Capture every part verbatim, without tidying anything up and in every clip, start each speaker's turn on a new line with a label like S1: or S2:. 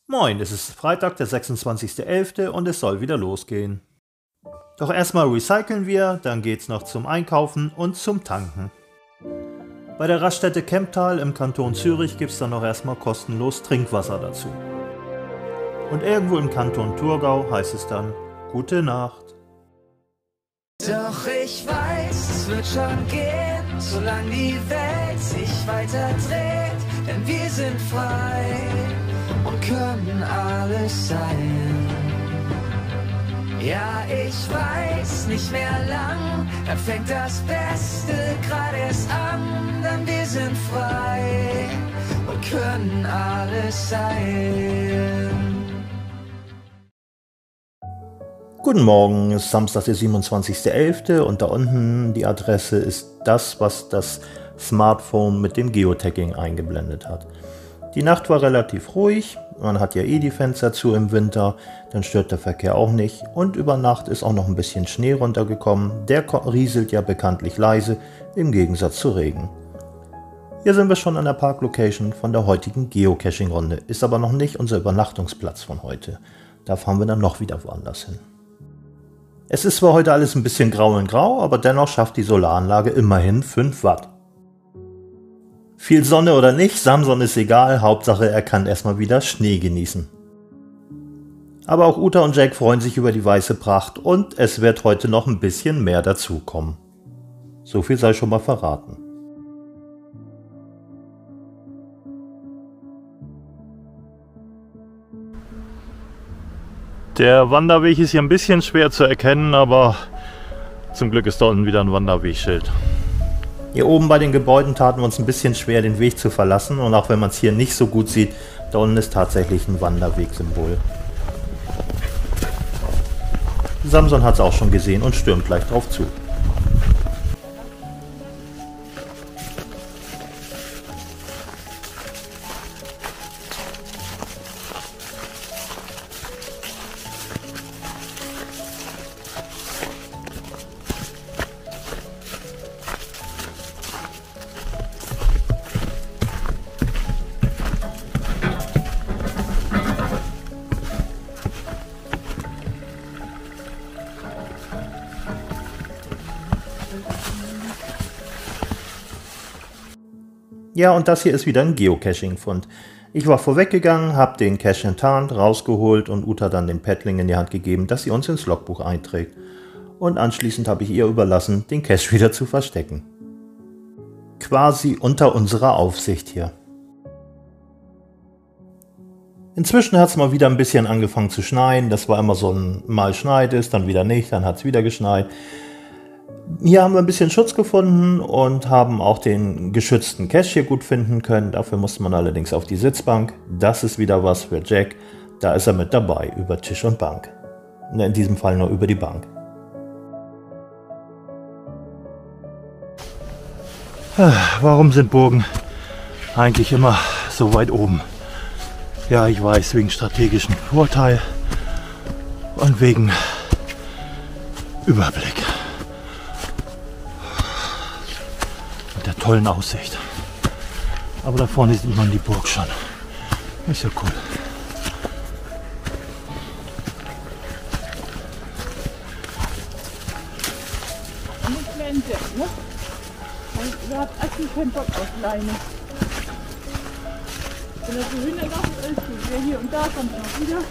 S1: Moin, es ist Freitag, der sechsundzwanzigster elfter und es soll wieder losgehen. Doch erstmal recyceln wir, dann geht's noch zum Einkaufen und zum Tanken. Bei der Raststätte Kemptal im Kanton Zürich gibt's dann noch erstmal kostenlos Trinkwasser dazu. Und irgendwo im Kanton Thurgau heißt es dann Gute Nacht.
S2: Doch ich weiß, es wird schon gehen, solange die Welt sich weiter dreht, denn wir sind frei und können alles sein. Ja, ich weiß nicht mehr lang, dann fängt das Beste gerade erst an, denn wir sind frei und können alles sein.
S1: Guten Morgen, es ist Samstag, der siebenundzwanzigster elfter und da unten die Adresse ist das, was das Smartphone mit dem Geotagging eingeblendet hat. Die Nacht war relativ ruhig, man hat ja eh die Fenster zu im Winter, dann stört der Verkehr auch nicht und über Nacht ist auch noch ein bisschen Schnee runtergekommen, der rieselt ja bekanntlich leise im Gegensatz zu Regen. Hier sind wir schon an der Parklocation von der heutigen Geocaching-Runde, ist aber noch nicht unser Übernachtungsplatz von heute, da fahren wir dann noch wieder woanders hin. Es ist zwar heute alles ein bisschen grau in grau, aber dennoch schafft die Solaranlage immerhin fünf Watt. Viel Sonne oder nicht, Samson ist egal, Hauptsache er kann erstmal wieder Schnee genießen. Aber auch Uta und Jack freuen sich über die weiße Pracht und es wird heute noch ein bisschen mehr dazukommen. So viel sei schon mal verraten. Der Wanderweg ist hier ein bisschen schwer zu erkennen, aber zum Glück ist da unten wieder ein Wanderwegschild. Hier oben bei den Gebäuden taten wir uns ein bisschen schwer, den Weg zu verlassen und auch wenn man es hier nicht so gut sieht, da unten ist tatsächlich ein Wanderwegsymbol. Samson hat es auch schon gesehen und stürmt gleich drauf zu. Ja, und das hier ist wieder ein Geocaching-Fund. Ich war vorweggegangen, habe den Cache enttarnt, rausgeholt und Uta dann den Paddling in die Hand gegeben, dass sie uns ins Logbuch einträgt. Und anschließend habe ich ihr überlassen, den Cache wieder zu verstecken. Quasi unter unserer Aufsicht hier. Inzwischen hat es mal wieder ein bisschen angefangen zu schneien. Das war immer so ein Mal schneit es, dann wieder nicht, dann hat es wieder geschneit. Hier haben wir ein bisschen Schutz gefunden und haben auch den geschützten Cache hier gut finden können. Dafür musste man allerdings auf die Sitzbank. Das ist wieder was für Jack. Da ist er mit dabei, über Tisch und Bank. In diesem Fall nur über die Bank. Warum sind Burgen eigentlich immer so weit oben? Ja, ich weiß, wegen strategischen Vorteil und wegen Überblick. Der tollen Aussicht. Aber da vorne sieht man die Burg schon. Ist ja cool.
S3: Nicht Wände, ne? Wer hat eigentlich keinen Bock auf Leine? Wenn das so Hühnergarten ist, wir hier und da kommt noch wieder.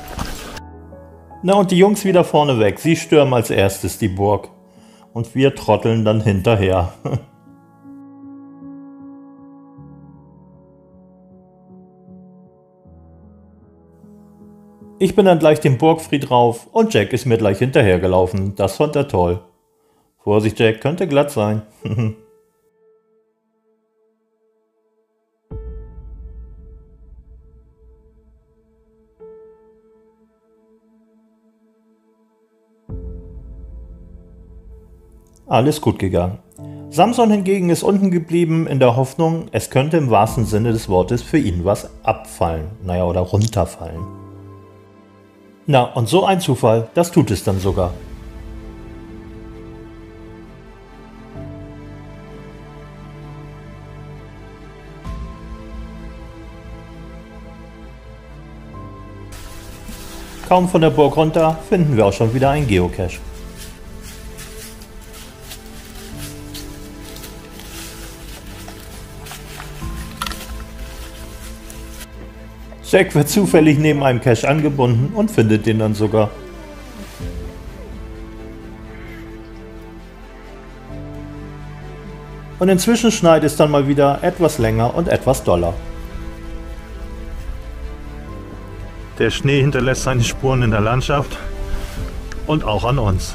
S1: Na und die Jungs wieder vorne weg. Sie stürmen als erstes die Burg. Und wir trotteln dann hinterher. Ich bin dann gleich den Burgfried rauf und Jack ist mir gleich hinterhergelaufen. Das fand er toll. Vorsicht Jack, könnte glatt sein. Alles gut gegangen. Samson hingegen ist unten geblieben in der Hoffnung, es könnte im wahrsten Sinne des Wortes für ihn was abfallen. Naja, oder runterfallen. Na, und so ein Zufall, das tut es dann sogar. Kaum von der Burg runter, finden wir auch schon wieder einen Geocache. Jack wird zufällig neben einem Cache angebunden und findet den dann sogar. Und inzwischen schneit es dann mal wieder etwas länger und etwas doller. Der Schnee hinterlässt seine Spuren in der Landschaft und auch an uns.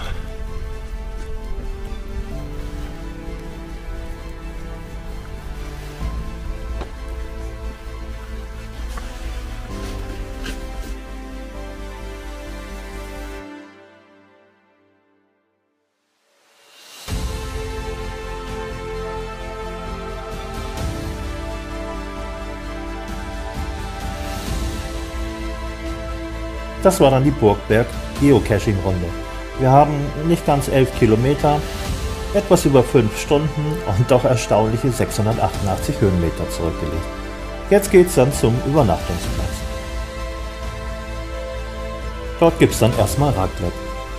S1: Das war dann die Burgberg Geocaching-Runde. Wir haben nicht ganz elf Kilometer, etwas über fünf Stunden und doch erstaunliche sechshundertachtundachtzig Höhenmeter zurückgelegt. Jetzt geht's dann zum Übernachtungsplatz. Dort gibt's dann erstmal Raclette.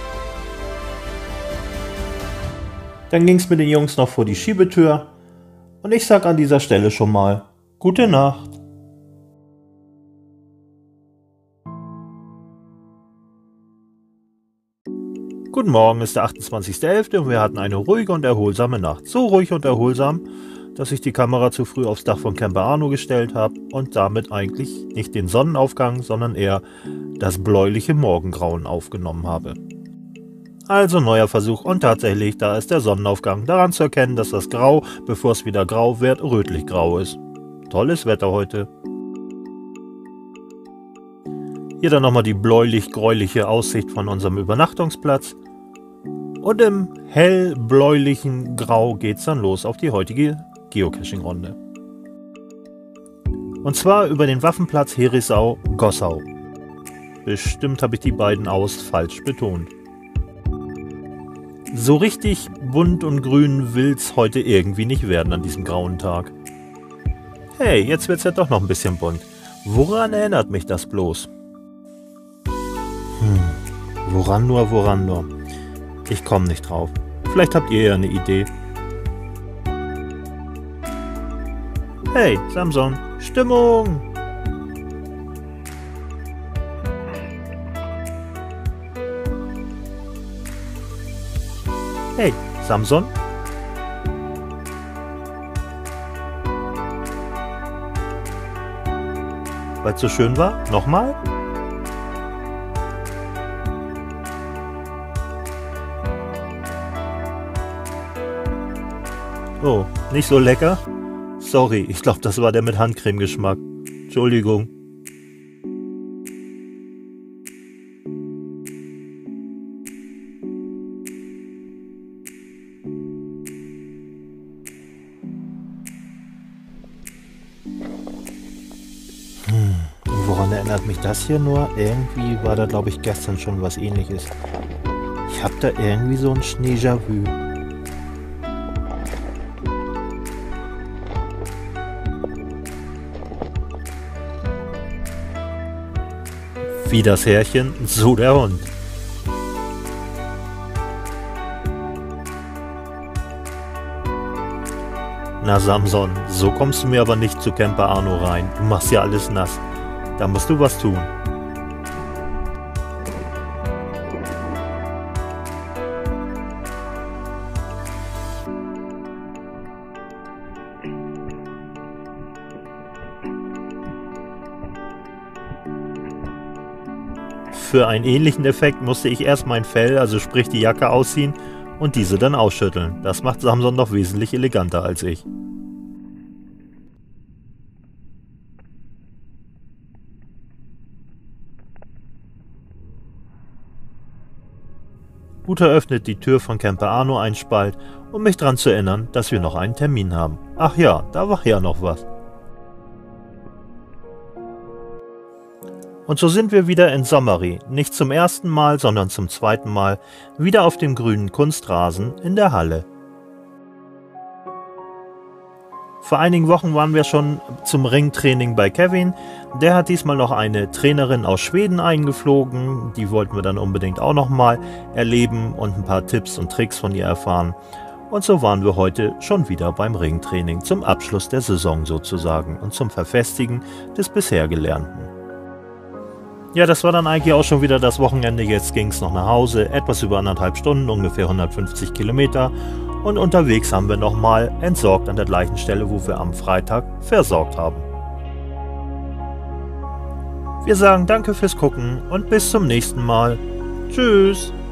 S1: Dann ging's mit den Jungs noch vor die Schiebetür und ich sag an dieser Stelle schon mal gute Nacht. Guten Morgen, ist der achtundzwanzigste elfte und wir hatten eine ruhige und erholsame Nacht. So ruhig und erholsam, dass ich die Kamera zu früh aufs Dach von Camper Arno gestellt habe und damit eigentlich nicht den Sonnenaufgang, sondern eher das bläuliche Morgengrauen aufgenommen habe. Also neuer Versuch und tatsächlich, da ist der Sonnenaufgang. Daran zu erkennen, dass das Grau, bevor es wieder grau wird, rötlich grau ist. Tolles Wetter heute. Hier dann nochmal die bläulich-gräuliche Aussicht von unserem Übernachtungsplatz. Und im hellbläulichen Grau geht's dann los auf die heutige Geocaching-Runde. Und zwar über den Waffenplatz Herisau-Gossau. Bestimmt habe ich die beiden Aus falsch betont. So richtig bunt und grün will's heute irgendwie nicht werden an diesem grauen Tag. Hey, jetzt wird's ja doch noch ein bisschen bunt. Woran erinnert mich das bloß? Hm, woran nur, woran nur? Ich komme nicht drauf. Vielleicht habt ihr ja eine Idee. Hey, Samson, Stimmung! Hey, Samson? Weil es so schön war? Nochmal? Oh, nicht so lecker? Sorry, ich glaube, das war der mit Handcreme-Geschmack. Entschuldigung. Hm, woran erinnert mich das hier nur? Irgendwie war da, glaube ich, gestern schon was Ähnliches. Ich habe da irgendwie so ein Schneejavü. Wie das Härchen, so der Hund. Na Samson, so kommst du mir aber nicht zu Camper Arno rein. Du machst ja alles nass. Da musst du was tun. Für einen ähnlichen Effekt musste ich erst mein Fell, also sprich die Jacke, ausziehen und diese dann ausschütteln. Das macht Samson noch wesentlich eleganter als ich. Uta öffnet die Tür von Camper Arno einen Spalt, um mich daran zu erinnern, dass wir noch einen Termin haben. Ach ja, da war ja noch was. Und so sind wir wieder in Sommery, nicht zum ersten Mal, sondern zum zweiten Mal, wieder auf dem grünen Kunstrasen in der Halle. Vor einigen Wochen waren wir schon zum Ringtraining bei Kevin. Der hat diesmal noch eine Trainerin aus Schweden eingeflogen. Die wollten wir dann unbedingt auch nochmal erleben und ein paar Tipps und Tricks von ihr erfahren. Und so waren wir heute schon wieder beim Ringtraining zum Abschluss der Saison sozusagen und zum Verfestigen des bisher Gelernten. Ja, das war dann eigentlich auch schon wieder das Wochenende. Jetzt ging es noch nach Hause, etwas über anderthalb Stunden, ungefähr hundertfünfzig Kilometer. Und unterwegs haben wir nochmal entsorgt an der gleichen Stelle, wo wir am Freitag versorgt haben. Wir sagen danke fürs Gucken und bis zum nächsten Mal. Tschüss!